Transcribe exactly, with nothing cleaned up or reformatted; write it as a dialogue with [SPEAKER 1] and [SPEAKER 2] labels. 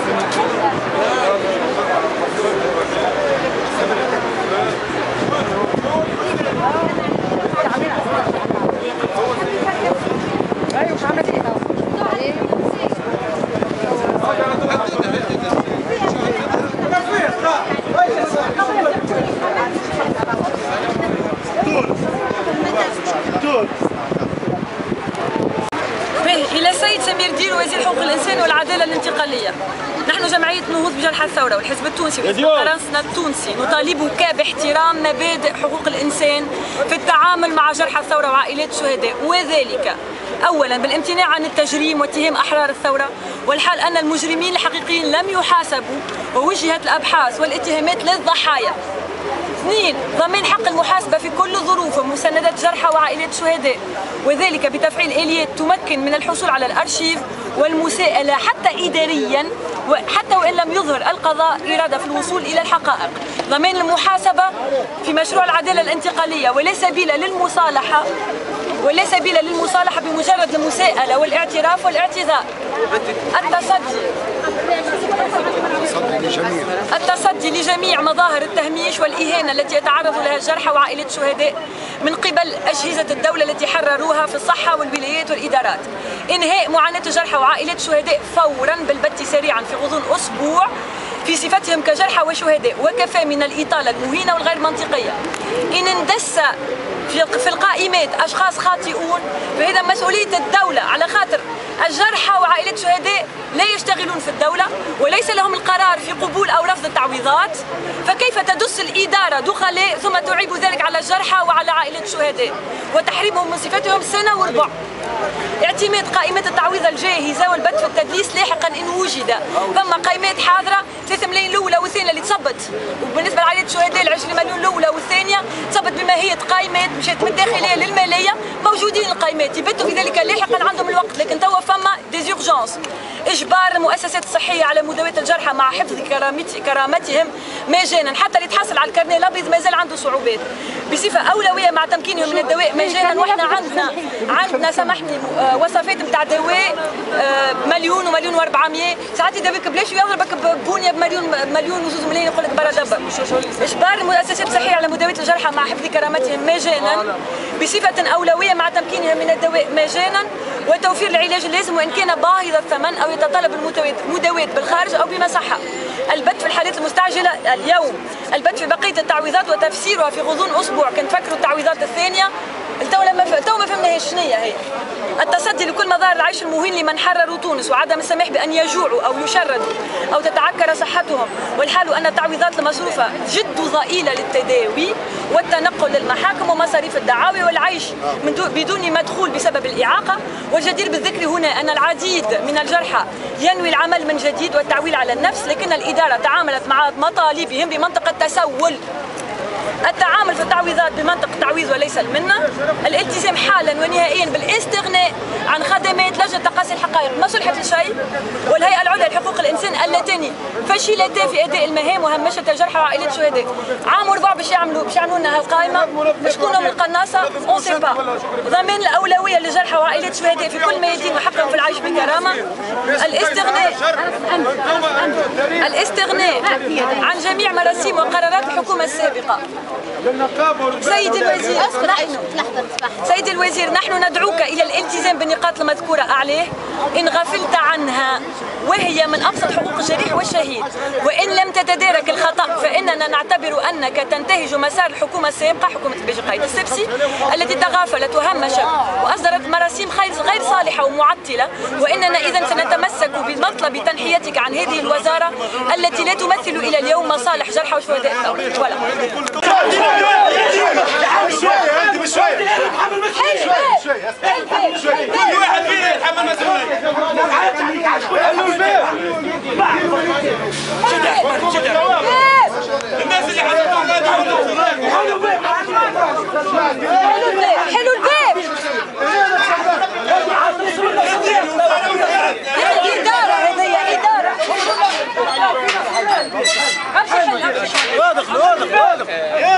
[SPEAKER 1] إلى السيد سمير دير وزير حقوق الإنسان والعدالة الانتقالية. نحن جمعية نهوض بجرحى الثورة والحزب التونسي وحزب فرنسا التونسي نطالبك باحترام مبادئ حقوق الإنسان في التعامل مع جرحى الثورة وعائلات الشهداء، وذلك أولا بالامتناع عن التجريم واتهام أحرار الثورة، والحال أن المجرمين الحقيقيين لم يحاسبوا ووجهت الأبحاث والاتهامات للضحايا. اثنين، ضمان حق المحاسبة في كل الظروف ومساندة جرحى وعائلات الشهداء، وذلك بتفعيل آليات تمكن من الحصول على الأرشيف والمساءلة حتى إداريا، وحتى وإن لم يظهر القضاء إرادة في الوصول إلى الحقائق. ضمان المحاسبة في مشروع العدالة الانتقالية، ولا سبيل للمصالحة ولا سبيل للمصالحة بمجرد المساءلة والاعتراف والاعتذار. التصدي التصدي لجميع مظاهر التهميش والإهانة التي يتعرض لها الجرحى وعائلة الشهداء من قبل أجهزة الدولة التي حرروها في الصحة والولايات والإدارات. إنهاء معاناة الجرحى وعائلة الشهداء فورا بالبت سريعا في غضون أسبوع في صفتهم كجرحى وشهداء، وكفى من الإطالة المهينة والغير منطقية. إن اندس في القائمات أشخاص خاطئون فإذا مسؤولية الدولة، على خاطر الجرحى وعائلة الشهداء لا يشتغلون في الدولة وليس لهم القرار في قبول أو رفض التعويضات، فكيف تدس الإدارة دخلاء ثم تعيب ذلك على الجرحى وعلى عائلة الشهداء وتحريمهم من صفتهم سنة وربع. اعتماد قائمة التعويض الجاهزة والبت في التدليس لاحقا إن وجد ثم قائمات حاضرة ثلاثة ملايين الأولى والثانية اللي تصبت، وبالنسبة لعائلة الشهداء ال عشرين مليون الأولى والثانية تصبت بماهية قائمات مشات من الداخلية للمالية، موجودين القائمات يبتوا في ذلك لاحقا عندهم الوقت، لكن توا فما ديزيرجونس. إجبار المؤسسات الصحية على مداواة الجرحى مع حفظ كرامتهم مجانا، حتى اللي تحصل على الكارنيه الأبيض مازال عنده صعوبات، بصفة أولوية مع تمكينهم من الدواء مجانا. وإحنا عندنا عندنا سامحني وصفات نتاع دواء مليون ومليون وأربعمية، ساعات يداويك بلاش ويضربك ببونية بمليون مليون وزوز ملايين يقول لك برا دبر. إجبار المؤسسات الصحية على مداواة الجرحى مع حفظ كرامتهم مجانا بصفة أولوية مع تمكينهم من الدواء مجانا، وتوفير العلاج اللازم وإن كان باهظ الثمن أو يتطلب المداواة بالخارج أو بمصحة. البت في الحالات المستعجلة اليوم، البت في بقية التعويضات وتفسيرها في غضون أسبوع. كنت فكروا التعويضات الثانية تو ما تو ما فهمناهاش شنيا هي. التصدي لكل مظاهر العيش المهين لمن حرروا تونس وعدم السماح بأن يجوعوا أو يشردوا أو تتعكر صحتهم، والحال أن التعويضات المصروفة جد ضئيلة للتداوي والتنقل للمحاكم ومصاريف الدعاوي والعيش من بدون مدخول بسبب الإعاقة. والجدير بالذكر هنا أن العديد من الجرحى ينوي العمل من جديد والتعويل على النفس، لكن الإدارة تعاملت مع مطالبهم بمنطق التسول. التعامل في التعويضات بمنطق التعويض وليس المنة. الالتزام حالا ونهائيا بالاستغناء عن خدمات لجنة تقاصي الحقائق ما صلحت لشيء، والهيئة العليا لحقوق الإنسان اللتان فشلتا في أداء المهام وهمشت الجرحى وعائلات الشهداء. عام وربع باش يعملوا باش يعملوا لنا هالقائمة، شكون هم القناصة؟ اون سي با. ضمان الأولوية للجرحى وعائلات الشهداء في كل ميادين وحقهم في العيش بكرامة. الاستغناء الاستغناء عن جميع مراسيم وقرارات الحكومة السابقة. سيد الوزير سيد الوزير نحن ندعوك إلى الالتزام بالنقاط المذكورة أعلاه إن غفلت عنها، وهي من أبسط حقوق الجريح والشهيد. وإن لم تتدارك الخطأ فإننا نعتبر أنك تنتهج مسار الحكومة السابقة، حكومة البيجي قايد السبسي، التي تغافلت وهمشت وأصدرت مراسيم غير صالحة ومعطلة. وإننا إذا سنتمسك بمطلب تنحيتك عن هذه الوزارة التي لا تمثل إلى اليوم مصالح جرحى وشهداء الثورة.
[SPEAKER 2] كل واحد فينا يتحمل مسؤولية. الناس اللي حضرتهم حلوا الباب
[SPEAKER 1] حلوا الباب. إدارة هذه إدارة.
[SPEAKER 2] واضح واضح واضح.